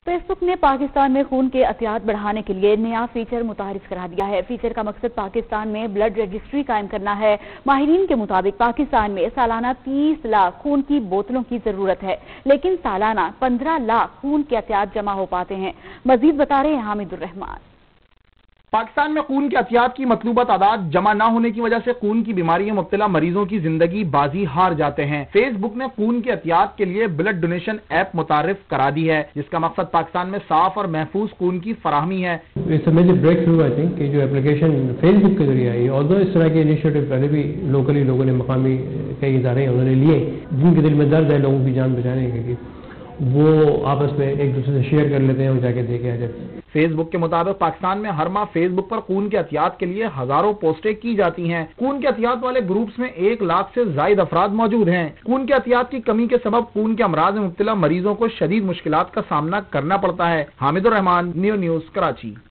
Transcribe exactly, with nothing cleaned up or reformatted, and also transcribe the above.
Face بک نے پاکستان میں خون کے عطیات بڑھانے کے لیے نیا فیچر متعارف کرا دیا ہے۔ فیچر کا مقصد پاکستان میں بلڈ رجسٹری قائم کرنا ہے۔ ماہرین کے مطابق پاکستان میں سالانہ تیس لاکھ خون کی بوتلوں کی ضرورت ہے، لیکن سالانہ پندرہ لاکھ خون کے عطیات جمع ہو پاتے ہیں۔ مزید بتا رہے ہیں حامد الرحمان۔ پاکستان میں خون کے عطیات کی مطلوبہ تعداد جمع نہ ہونے کی وجہ سے خون کی بیماریوں میں مبتلا مریضوں کی زندگی بازی ہار جاتے ہیں۔ فیس بک نے خون کے عطیات کے لیے بلڈ ڈونیشن ایپ متعارف کرا دی ہے، جس کا مقصد پاکستان میں صاف اور محفوظ خون کی فراہمی ہے۔ It's a major breakthrough, I think, کہ جو اپلیکیشن فیس بک کے ذریعے آئی، اور اس طرح کے انیشیٹو پہلے بھی لوکلی لوگوں نے مقامی کئی ادارے انہوں نے لیے جن کے دل میں درد ہے لوگوں کی جان بچانے کے لیے، وہ آپس میں ایک دوسرے سے شیئر کر لیتے ہیں اور جا کے دے کے آ جاتے ہیں۔ فیس بک کے مطابق پاکستان میں ہر ماہ فیس بک پر خون کے عطیات کے لیے ہزاروں پوسٹیں کی جاتی ہیں۔ خون کے عطیات والے گروپس میں ایک لاکھ سے زائد افراد موجود ہیں۔ خون کے عطیات کی کمی کے سبب خون کے امراض میں مبتلا مریضوں کو شدید مشکلات کا سامنا کرنا پڑتا ہے۔ Hamid ur-Rahman, New News, Karachi.